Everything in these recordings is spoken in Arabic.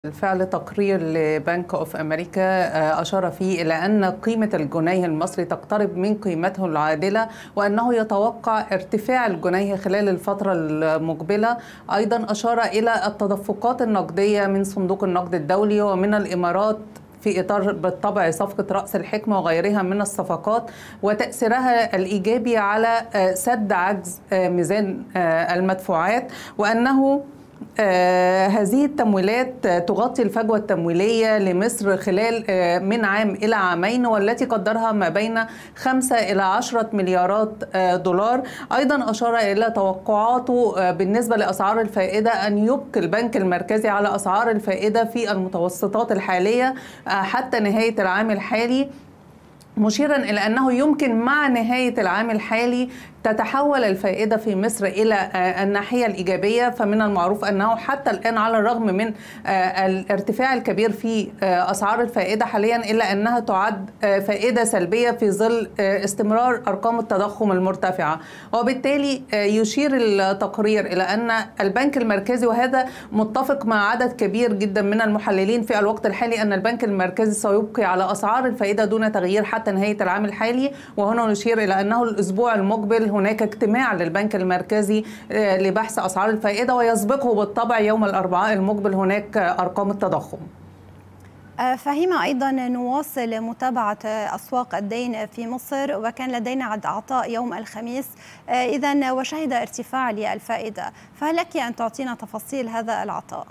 بالفعل تقرير لبنك اوف امريكا اشار فيه الى ان قيمه الجنيه المصري تقترب من قيمته العادله، وانه يتوقع ارتفاع الجنيه خلال الفتره المقبله. ايضا اشار الى التدفقات النقديه من صندوق النقد الدولي ومن الامارات في إطار بالطبع صفقة رأس الحكمة وغيرها من الصفقات وتأثيرها الإيجابي على سد عجز ميزان المدفوعات، وأنه هذه التمويلات تغطي الفجوة التمويلية لمصر خلال من عام إلى عامين، والتي قدرها ما بين 5 إلى 10 مليارات دولار. أيضا أشار إلى توقعاته بالنسبة لأسعار الفائدة أن يبقي البنك المركزي على أسعار الفائدة في المتوسطات الحالية حتى نهاية العام الحالي، مشيرا إلى أنه يمكن مع نهاية العام الحالي تتحول الفائدة في مصر إلى الناحية الإيجابية. فمن المعروف أنه حتى الآن على الرغم من الارتفاع الكبير في أسعار الفائدة حاليا، إلا أنها تعد فائدة سلبية في ظل استمرار أرقام التضخم المرتفعة. وبالتالي يشير التقرير إلى أن البنك المركزي، وهذا متفق مع عدد كبير جدا من المحللين في الوقت الحالي، أن البنك المركزي سيبقي على أسعار الفائدة دون تغيير حتى نهاية العام الحالي. وهنا نشير إلى أنه الأسبوع المقبل هناك اجتماع للبنك المركزي لبحث أسعار الفائدة، ويسبقه بالطبع يوم الأربعاء المقبل هناك أرقام التضخم. فهيمة، أيضا نواصل متابعة أسواق الدين في مصر، وكان لدينا عطاء يوم الخميس إذن وشهد ارتفاع للفائدة، فهل لك أن تعطينا تفاصيل هذا العطاء؟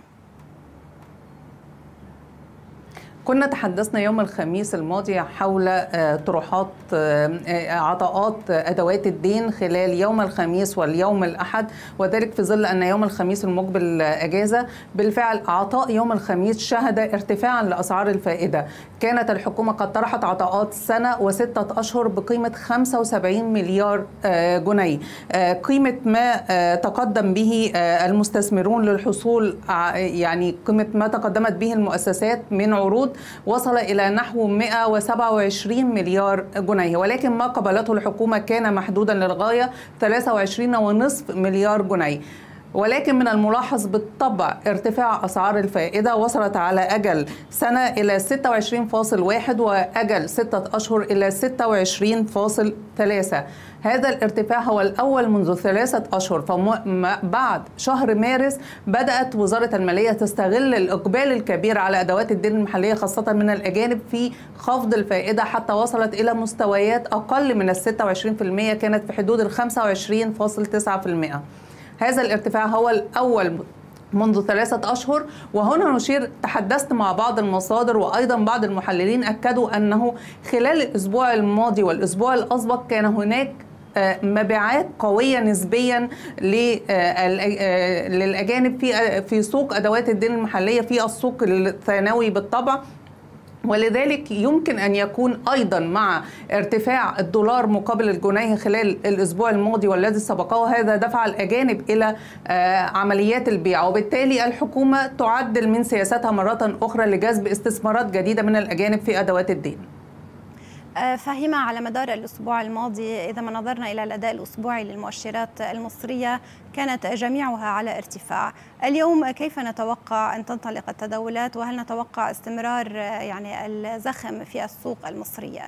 كنا تحدثنا يوم الخميس الماضي حول طروحات عطاءات أدوات الدين خلال يوم الخميس واليوم الأحد، وذلك في ظل أن يوم الخميس المقبل أجازة. بالفعل عطاء يوم الخميس شهد ارتفاعا لأسعار الفائدة. كانت الحكومة قد طرحت عطاءات سنة و6 أشهر بقيمة 75 مليار جنيه، قيمة ما تقدم به المستثمرون للحصول، يعني قيمة ما تقدمت به المؤسسات من عروض وصل إلى نحو 127 مليار جنيه، ولكن ما قبلته الحكومة كان محدودا للغاية 23.5 مليار جنيه. ولكن من الملاحظ بالطبع ارتفاع أسعار الفائدة وصلت على أجل سنة إلى 26.1 وأجل 6 أشهر إلى 26.3. هذا الارتفاع هو الأول منذ 3 أشهر. فبعد شهر مارس بدأت وزارة المالية تستغل الإقبال الكبير على أدوات الدين المحلية خاصة من الأجانب في خفض الفائدة حتى وصلت إلى مستويات أقل من 26%، كانت في حدود 25.9%. هذا الارتفاع هو الأول منذ 3 أشهر. وهنا نشير، تحدثت مع بعض المصادر وأيضا بعض المحللين أكدوا أنه خلال الأسبوع الماضي والأسبوع الأسبق كان هناك مبيعات قوية نسبيا للأجانب في سوق أدوات الدين المحلية، في السوق الثانوي بالطبع. ولذلك يمكن أن يكون أيضا مع ارتفاع الدولار مقابل الجنيه خلال الأسبوع الماضي والذي سبقه، هذا دفع الأجانب إلى عمليات البيع، وبالتالي الحكومة تعدل من سياستها مرة أخرى لجذب استثمارات جديدة من الأجانب في أدوات الدين. فهيمة، على مدار الأسبوع الماضي إذا ما نظرنا إلى الأداء الأسبوعي للمؤشرات المصرية كانت جميعها على ارتفاع. اليوم كيف نتوقع أن تنطلق التداولات، وهل نتوقع استمرار يعني الزخم في السوق المصرية؟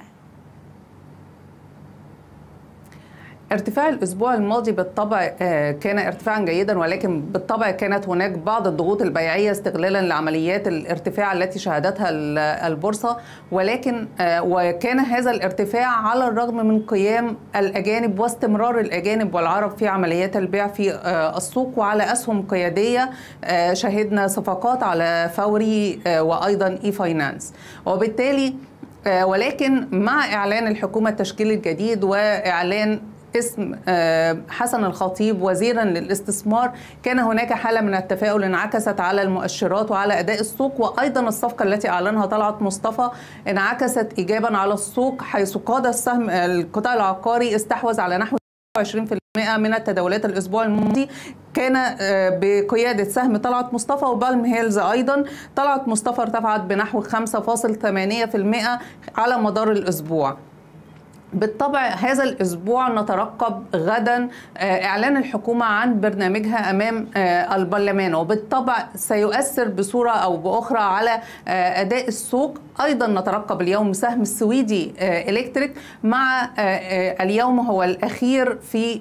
ارتفاع الأسبوع الماضي بالطبع كان ارتفاعا جيدا، ولكن بالطبع كانت هناك بعض الضغوط البيعية استغلالا لعمليات الارتفاع التي شهدتها البورصة. ولكن وكان هذا الارتفاع على الرغم من قيام الأجانب واستمرار الأجانب والعرب في عمليات البيع في السوق، وعلى أسهم قيادية شهدنا صفقات على فوري وأيضا إي فاينانس. وبالتالي ولكن مع إعلان الحكومة التشكيل الجديد وإعلان اسم حسن الخطيب وزيرا للاستثمار، كان هناك حالة من التفاؤل انعكست على المؤشرات وعلى أداء السوق. وأيضا الصفقة التي أعلنها طلعت مصطفى انعكست إيجابا على السوق، حيث قاد السهم القطاع العقاري استحوذ على نحو 20% من التداولات الأسبوع الماضي، كان بقيادة سهم طلعت مصطفى وبالم هيلز. أيضا طلعت مصطفى ارتفعت بنحو 5.8% على مدار الأسبوع. بالطبع هذا الأسبوع نترقب غدا إعلان الحكومة عن برنامجها أمام البرلمان، وبالطبع سيؤثر بصورة أو بأخرى على أداء السوق. أيضا نترقب اليوم سهم السويدي إلكتريك، مع اليوم هو الأخير في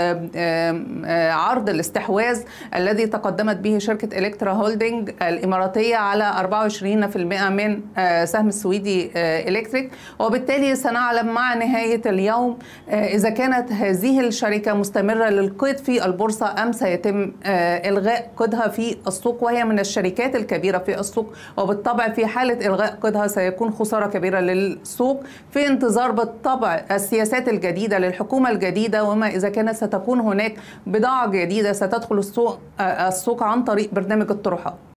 عرض الاستحواذ الذي تقدمت به شركة إلكترا هولدنج الإماراتية على 24% من سهم السويدي إلكتريك، وبالتالي سنعلم مع نهاية اليوم إذا كانت هذه الشركة مستمرة للقيد في البورصة أم سيتم إلغاء قيدها في السوق، وهي من الشركات الكبيرة في السوق، وبالطبع في حالة إلغاء قيدها سيكون خسارة كبيرة للسوق، في انتظار بالطبع السياسات الجديدة للحكومة الجديدة، وما إذا كانت ستكون هناك بضاعة جديدة ستدخل السوق عن طريق برنامج الطروحات.